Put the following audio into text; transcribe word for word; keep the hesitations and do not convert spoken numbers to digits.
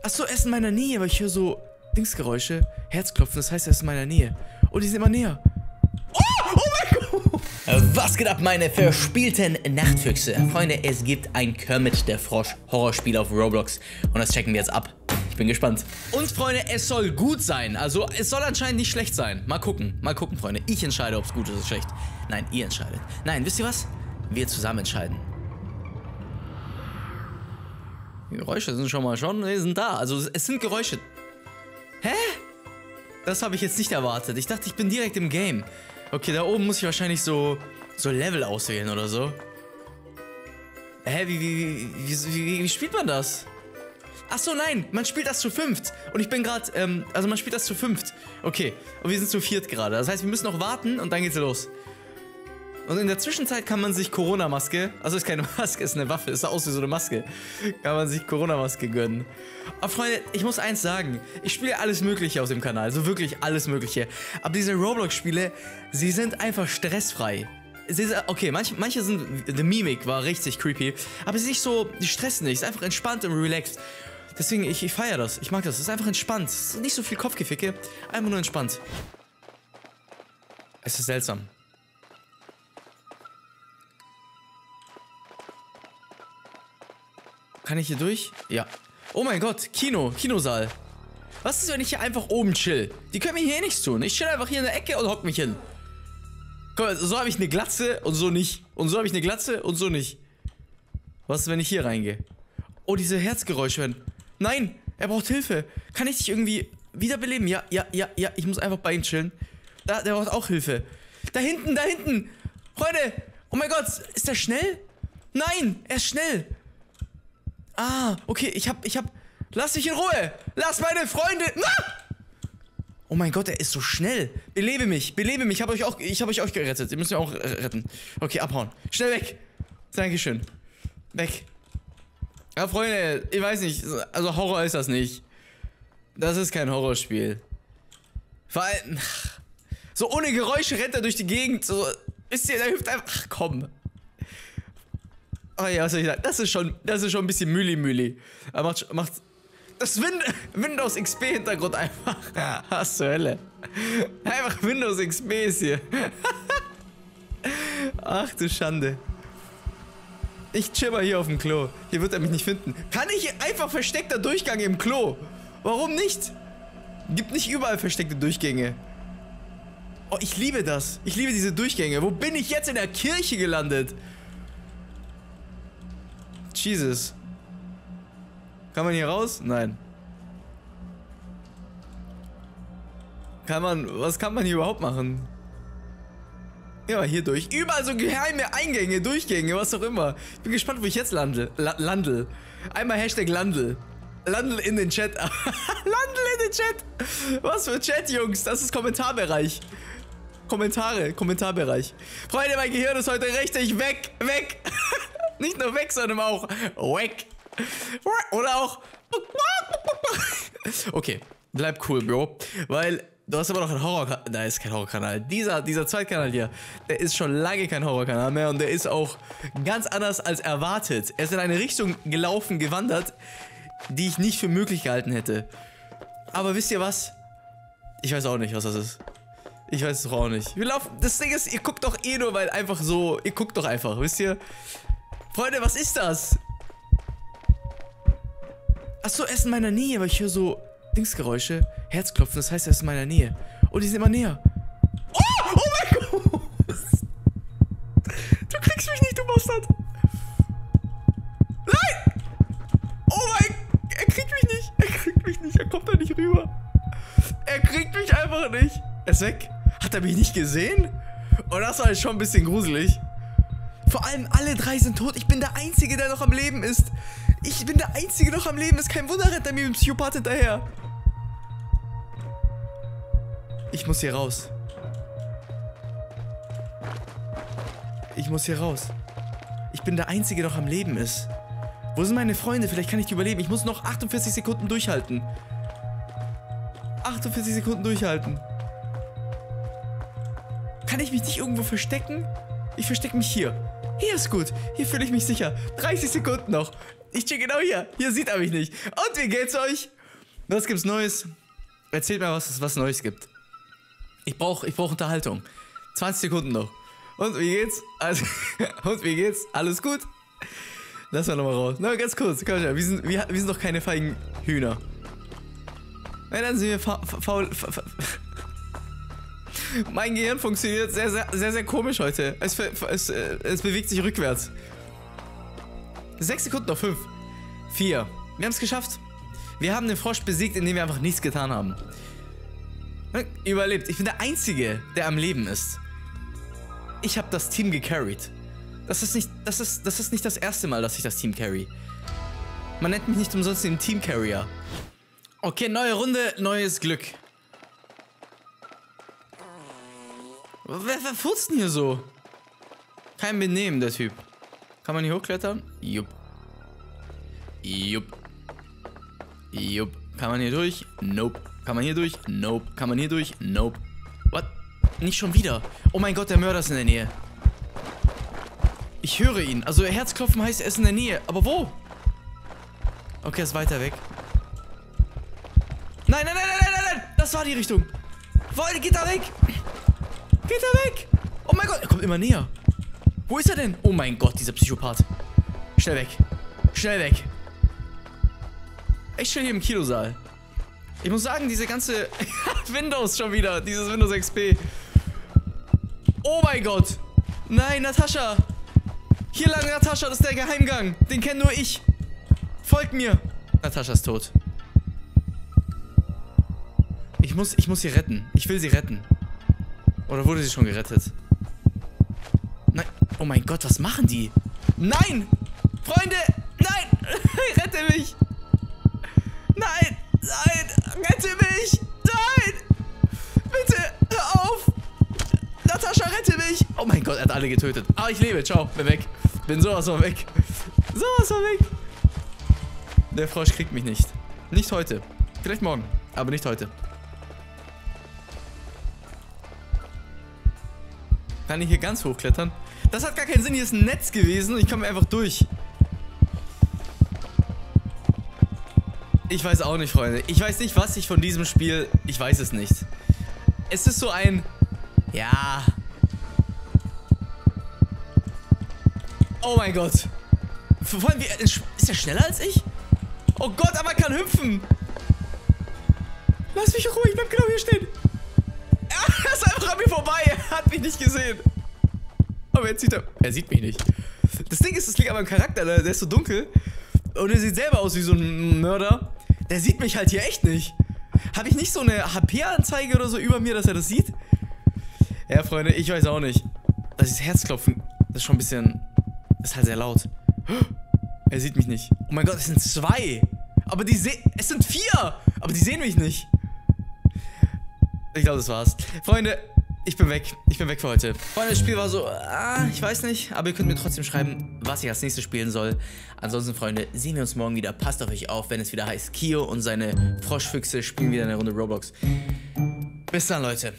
Achso, er ist in meiner Nähe, aber ich höre so Dingsgeräusche. Herzklopfen, das heißt, er ist in meiner Nähe. Oh, die sind immer näher. Oh, oh mein Gott! Was geht ab, meine verspielten Nachtfüchse? Freunde, es gibt ein Kermit der Frosch Horrorspiel auf Roblox und das checken wir jetzt ab. Ich bin gespannt. Und Freunde, es soll gut sein. Also, es soll anscheinend nicht schlecht sein. Mal gucken, mal gucken, Freunde. Ich entscheide, ob es gut ist oder schlecht. Nein, ihr entscheidet. Nein, wisst ihr was? Wir zusammen entscheiden. Die Geräusche sind schon mal schon, die sind da. Also, es sind Geräusche. Hä? Das habe ich jetzt nicht erwartet. Ich dachte, ich bin direkt im Game. Okay, da oben muss ich wahrscheinlich so, so Level auswählen oder so. Hä, wie, wie, wie, wie, wie spielt man das? Ach so, nein, man spielt das zu fünft. Und ich bin gerade, ähm, also man spielt das zu fünft. Okay, und wir sind zu viert gerade. Das heißt, wir müssen noch warten und dann geht's los. Und in der Zwischenzeit kann man sich Corona-Maske, also ist keine Maske, ist eine Waffe, ist aus wie so eine Maske, kann man sich Corona-Maske gönnen. Aber Freunde, ich muss eins sagen, ich spiele alles Mögliche auf dem Kanal, so wirklich alles Mögliche. Aber diese Roblox-Spiele, sie sind einfach stressfrei. Sie, okay, manche, manche sind, The Mimic war richtig creepy, aber es ist nicht so, die stressen nicht, es ist einfach entspannt und relaxed. Deswegen, ich, ich feiere das, ich mag das, es ist einfach entspannt, es ist nicht so viel Kopfgeficke, einfach nur entspannt. Es ist seltsam. Kann ich hier durch? Ja. Oh mein Gott, Kino, Kinosaal. Was ist, wenn ich hier einfach oben chill? Die können mir hier nichts tun. Ich chill einfach hier in der Ecke und hock mich hin. Guck mal, so habe ich eine Glatze und so nicht. Und so habe ich eine Glatze und so nicht. Was ist, wenn ich hier reingehe? Oh, diese Herzgeräusche werden. Nein, er braucht Hilfe. Kann ich dich irgendwie wiederbeleben? Ja, ja, ja, ja. Ich muss einfach bei ihm chillen. Da, der braucht auch Hilfe. Da hinten, da hinten. Freunde. Oh mein Gott, ist der schnell? Nein, er ist schnell. Ah, okay, ich hab, ich hab... Lass mich in Ruhe! Lass meine Freunde... Ah! Oh mein Gott, er ist so schnell. Belebe mich, belebe mich. Ich hab euch auch, ich hab euch auch gerettet. Ihr müsst mich auch retten. Okay, abhauen. Schnell weg. Dankeschön. Weg. Ja, Freunde, ich weiß nicht. Also Horror ist das nicht. Das ist kein Horrorspiel. Vor allem... So ohne Geräusche rennt er durch die Gegend. So, wisst ihr, der hüpft einfach... Ach, komm. Oh ja, was soll ich sagen? Das ist schon, das ist schon ein bisschen Müli-Müli. Er macht, macht das Win Windows X P-Hintergrund einfach. Was zur Hölle? Einfach Windows X P ist hier. Ach du Schande. Ich chill mal hier auf dem Klo. Hier wird er mich nicht finden. Kann ich einfach versteckter Durchgang im Klo? Warum nicht? Gibt nicht überall versteckte Durchgänge. Oh, ich liebe das. Ich liebe diese Durchgänge. Wo bin ich jetzt in der Kirche gelandet? Jesus. Kann man hier raus? Nein. Kann man... Was kann man hier überhaupt machen? Ja, hier durch. Überall so geheime Eingänge, Durchgänge, was auch immer. Ich bin gespannt, wo ich jetzt lande. La landel. Einmal Hashtag Landel. Landel in den Chat. Landel in den Chat. Was für Chat, Jungs. Das ist Kommentarbereich. Kommentare, Kommentarbereich. Freunde, mein Gehirn ist heute richtig weg. Weg. Nicht nur weg, sondern auch weg. Oder auch... Okay, bleib cool, Bro. Weil du hast aber noch einen Horrorkanal. Da ist kein Horrorkanal. Dieser, dieser Zweitkanal hier, der ist schon lange kein Horrorkanal mehr. Und der ist auch ganz anders als erwartet. Er ist in eine Richtung gelaufen, gewandert, die ich nicht für möglich gehalten hätte. Aber wisst ihr was? Ich weiß auch nicht, was das ist. Ich weiß es doch auch nicht. Wir laufen... Das Ding ist, ihr guckt doch eh nur, weil einfach so... Ihr guckt doch einfach, wisst ihr? Freunde, was ist das? Achso, er ist in meiner Nähe, aber ich höre so Dingsgeräusche. Herzklopfen, das heißt, er ist in meiner Nähe. Oh, die sind immer näher. Oh, oh mein Gott! Du kriegst mich nicht, du Bastard! Nein! Oh mein... Er kriegt mich nicht. Er kriegt mich nicht. Er kommt da nicht rüber. Er kriegt mich einfach nicht. Er ist weg. Hat er mich nicht gesehen? Oh, das war jetzt schon ein bisschen gruselig. Vor allem alle drei sind tot. Ich bin der Einzige, der noch am Leben ist. Ich bin der Einzige, der noch am Leben ist. Kein Wunder, rennt er mir mit dem Psychopath hinterher. Ich muss hier raus. Ich muss hier raus. Ich bin der Einzige, der noch am Leben ist. Wo sind meine Freunde? Vielleicht kann ich die überleben. Ich muss noch achtundvierzig Sekunden durchhalten. achtundvierzig Sekunden durchhalten. Kann ich mich nicht irgendwo verstecken? Ich verstecke mich hier. Hier ist gut. Hier fühle ich mich sicher. dreißig Sekunden noch. Ich stehe genau hier. Hier sieht er mich nicht. Und wie geht's euch? Was gibt's Neues? Erzählt mir, was es was Neues gibt. Ich brauche ich brauch Unterhaltung. zwanzig Sekunden noch. Und wie geht's? Also, und wie geht's? Alles gut? Lass mal nochmal raus. Na, ganz kurz. Komm schon. Wir sind, wir, wir sind doch keine feigen Hühner. Ja, dann sind wir fa faul. Fa fa mein Gehirn funktioniert sehr, sehr, sehr, sehr komisch heute. Es, es, es bewegt sich rückwärts. Sechs Sekunden noch. Fünf. Vier. Wir haben es geschafft. Wir haben den Frosch besiegt, indem wir einfach nichts getan haben. Überlebt. Ich bin der Einzige, der am Leben ist. Ich habe das Team gecarried. Das ist nicht, das ist, das ist nicht das erste Mal, dass ich das Team carry. Man nennt mich nicht umsonst den Team Carrier. Okay, neue Runde, neues Glück. Wer, wer furzt denn hier so? Kein Benehmen, der Typ. Kann man hier hochklettern? Jupp. Jupp. Jupp. Kann man hier durch? Nope. Kann man hier durch? Nope. Kann man hier durch? Nope. What? Nicht schon wieder. Oh mein Gott, der Mörder ist in der Nähe. Ich höre ihn. Also Herzklopfen heißt, er ist in der Nähe. Aber wo? Okay, er ist weiter weg. Nein, nein, nein, nein, nein, nein. Das war die Richtung. Woll, geht da weg. Geht er weg. Oh mein Gott, er kommt immer näher. Wo ist er denn? Oh mein Gott, dieser Psychopath. Schnell weg. Schnell weg. Ich stehe hier im Kinosaal. Ich muss sagen, diese ganze Windows schon wieder. Dieses Windows X P. Oh mein Gott. Nein, Natascha. Hier lang, Natascha. Das ist der Geheimgang. Den kenne nur ich. Folgt mir. Natascha ist tot. Ich muss, ich muss sie retten. Ich will sie retten. Oder wurde sie schon gerettet? Nein. Oh mein Gott, was machen die? Nein! Freunde! Nein! Rette mich! Nein! Nein! Rette mich! Nein! Bitte! Hör auf! Natascha, rette mich! Oh mein Gott, er hat alle getötet. Ah, ich lebe. Ciao. Bin weg. Bin sowas von weg. Sowas von weg. Der Frosch kriegt mich nicht. Nicht heute. Vielleicht morgen. Aber nicht heute. Kann ich hier ganz hochklettern? Das hat gar keinen Sinn. Hier ist ein Netz gewesen und ich komme einfach durch. Ich weiß auch nicht, Freunde. Ich weiß nicht, was ich von diesem Spiel... Ich weiß es nicht. Es ist so ein... Ja... Oh mein Gott. Vor allem, wie, ist er schneller als ich? Oh Gott, aber er kann hüpfen. Lass mich ruhig, bleib genau hier stehen. Er ist einfach an mir vorbei. Er hat mich nicht gesehen. Aber jetzt sieht er... Er sieht mich nicht. Das Ding ist, das liegt aber im Charakter. Der ist so dunkel. Und er sieht selber aus wie so ein Mörder. Der sieht mich halt hier echt nicht. Habe ich nicht so eine H P-Anzeige oder so über mir, dass er das sieht? Ja, Freunde, ich weiß auch nicht. Das ist Herzklopfen. Das ist schon ein bisschen... Das ist halt sehr laut. Er sieht mich nicht. Oh mein Gott, es sind zwei. Aber die sehen... Es sind vier. Aber die sehen mich nicht. Ich glaube, das war's. Freunde, ich bin weg. Ich bin weg für heute. Freunde, das Spiel war so... Ah, ich weiß nicht. Aber ihr könnt mir trotzdem schreiben, was ich als nächstes spielen soll. Ansonsten, Freunde, sehen wir uns morgen wieder. Passt auf euch auf, wenn es wieder heißt, Kio und seine Froschfüchse spielen wieder eine Runde Roblox. Bis dann, Leute.